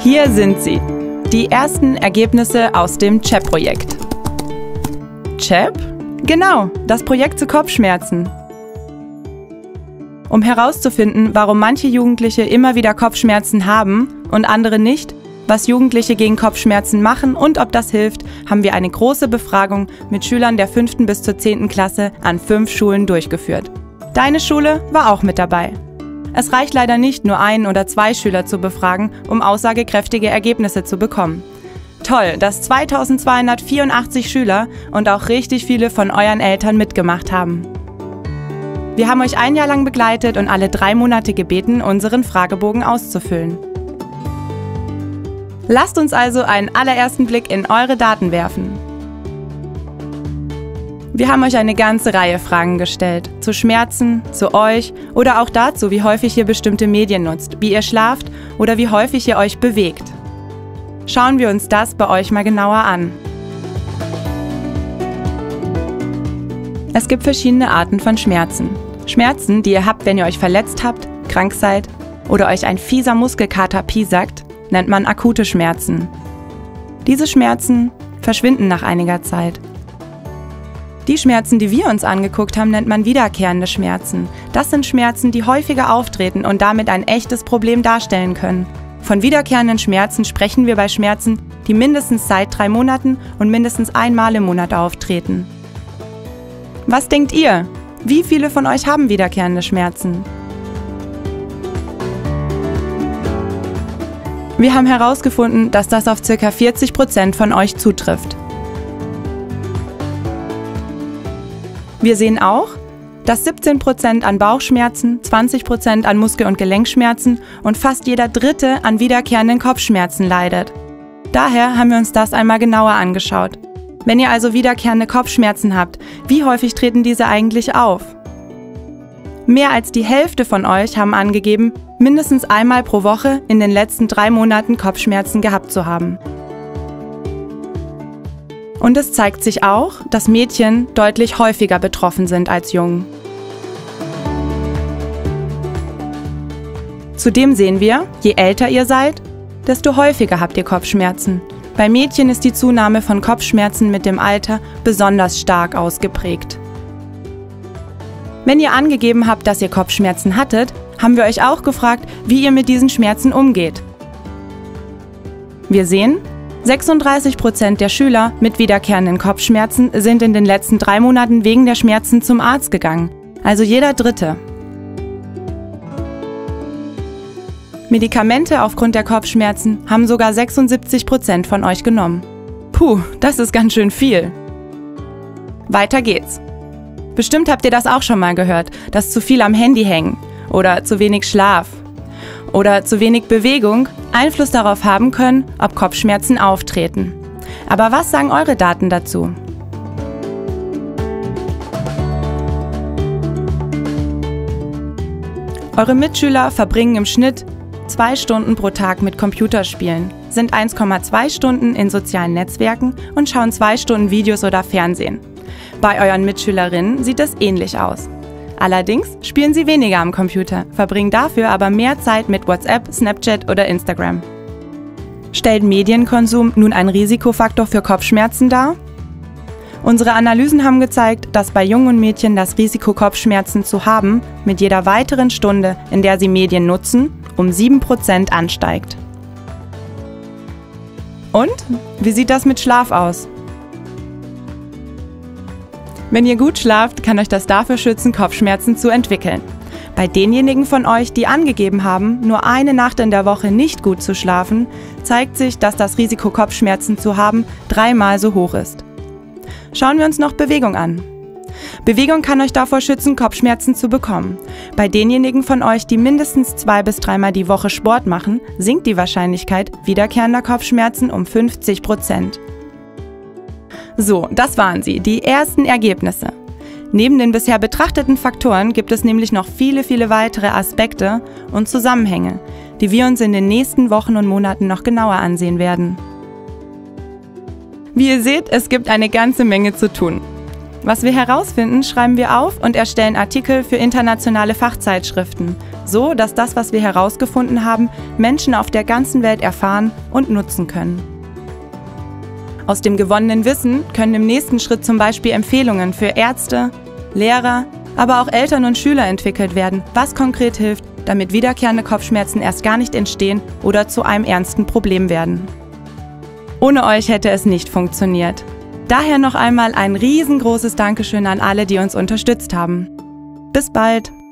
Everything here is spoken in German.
Hier sind sie, die ersten Ergebnisse aus dem CHEP-Projekt. CHEP? Genau, das Projekt zu Kopfschmerzen. Um herauszufinden, warum manche Jugendliche immer wieder Kopfschmerzen haben und andere nicht, was Jugendliche gegen Kopfschmerzen machen und ob das hilft, haben wir eine große Befragung mit Schülern der 5. bis zur 10. Klasse an 5 Schulen durchgeführt. Deine Schule war auch mit dabei. Es reicht leider nicht, nur 1 oder 2 Schüler zu befragen, um aussagekräftige Ergebnisse zu bekommen. Toll, dass 2284 Schüler und auch richtig viele von euren Eltern mitgemacht haben. Wir haben euch ein Jahr lang begleitet und alle 3 Monate gebeten, unseren Fragebogen auszufüllen. Lasst uns also einen allerersten Blick in eure Daten werfen. Wir haben euch eine ganze Reihe Fragen gestellt, zu Schmerzen, zu euch oder auch dazu, wie häufig ihr bestimmte Medien nutzt, wie ihr schlaft oder wie häufig ihr euch bewegt. Schauen wir uns das bei euch mal genauer an. Es gibt verschiedene Arten von Schmerzen. Schmerzen, die ihr habt, wenn ihr euch verletzt habt, krank seid oder euch ein fieser Muskelkater piesackt, nennt man akute Schmerzen. Diese Schmerzen verschwinden nach einiger Zeit. Die Schmerzen, die wir uns angeguckt haben, nennt man wiederkehrende Schmerzen. Das sind Schmerzen, die häufiger auftreten und damit ein echtes Problem darstellen können. Von wiederkehrenden Schmerzen sprechen wir bei Schmerzen, die mindestens seit 3 Monaten und mindestens einmal im Monat auftreten. Was denkt ihr? Wie viele von euch haben wiederkehrende Schmerzen? Wir haben herausgefunden, dass das auf ca. 40% von euch zutrifft. Wir sehen auch, dass 17% an Bauchschmerzen, 20% an Muskel- und Gelenkschmerzen und fast jeder Dritte an wiederkehrenden Kopfschmerzen leidet. Daher haben wir uns das einmal genauer angeschaut. Wenn ihr also wiederkehrende Kopfschmerzen habt, wie häufig treten diese eigentlich auf? Mehr als die Hälfte von euch haben angegeben, mindestens einmal pro Woche in den letzten 3 Monaten Kopfschmerzen gehabt zu haben. Und es zeigt sich auch, dass Mädchen deutlich häufiger betroffen sind als Jungen. Zudem sehen wir, je älter ihr seid, desto häufiger habt ihr Kopfschmerzen. Bei Mädchen ist die Zunahme von Kopfschmerzen mit dem Alter besonders stark ausgeprägt. Wenn ihr angegeben habt, dass ihr Kopfschmerzen hattet, haben wir euch auch gefragt, wie ihr mit diesen Schmerzen umgeht. Wir sehen, 36% der Schüler mit wiederkehrenden Kopfschmerzen sind in den letzten 3 Monaten wegen der Schmerzen zum Arzt gegangen, also jeder Dritte. Medikamente aufgrund der Kopfschmerzen haben sogar 76% von euch genommen. Puh, das ist ganz schön viel. Weiter geht's. Bestimmt habt ihr das auch schon mal gehört, dass zu viel am Handy hängen oder zu wenig Schlaf oder zu wenig Bewegung Einfluss darauf haben können, ob Kopfschmerzen auftreten. Aber was sagen eure Daten dazu? Eure Mitschüler verbringen im Schnitt 2 Stunden pro Tag mit Computerspielen, sind 1,2 Stunden in sozialen Netzwerken und schauen 2 Stunden Videos oder Fernsehen. Bei euren Mitschülerinnen sieht es ähnlich aus. Allerdings spielen sie weniger am Computer, verbringen dafür aber mehr Zeit mit WhatsApp, Snapchat oder Instagram. Stellt Medienkonsum nun einen Risikofaktor für Kopfschmerzen dar? Unsere Analysen haben gezeigt, dass bei Jungen und Mädchen das Risiko, Kopfschmerzen zu haben, mit jeder weiteren Stunde, in der sie Medien nutzen, um 7% ansteigt. Und? Wie sieht das mit Schlaf aus? Wenn ihr gut schlaft, kann euch das dafür schützen, Kopfschmerzen zu entwickeln. Bei denjenigen von euch, die angegeben haben, nur eine Nacht in der Woche nicht gut zu schlafen, zeigt sich, dass das Risiko, Kopfschmerzen zu haben, 3-mal so hoch ist. Schauen wir uns noch Bewegung an. Bewegung kann euch davor schützen, Kopfschmerzen zu bekommen. Bei denjenigen von euch, die mindestens 2- bis 3-mal die Woche Sport machen, sinkt die Wahrscheinlichkeit wiederkehrender Kopfschmerzen um 50%. So, das waren sie, die ersten Ergebnisse. Neben den bisher betrachteten Faktoren gibt es nämlich noch viele weitere Aspekte und Zusammenhänge, die wir uns in den nächsten Wochen und Monaten noch genauer ansehen werden. Wie ihr seht, es gibt eine ganze Menge zu tun. Was wir herausfinden, schreiben wir auf und erstellen Artikel für internationale Fachzeitschriften, so dass das, was wir herausgefunden haben, Menschen auf der ganzen Welt erfahren und nutzen können. Aus dem gewonnenen Wissen können im nächsten Schritt zum Beispiel Empfehlungen für Ärzte, Lehrer, aber auch Eltern und Schüler entwickelt werden, was konkret hilft, damit wiederkehrende Kopfschmerzen erst gar nicht entstehen oder zu einem ernsten Problem werden. Ohne euch hätte es nicht funktioniert. Daher noch einmal ein riesengroßes Dankeschön an alle, die uns unterstützt haben. Bis bald!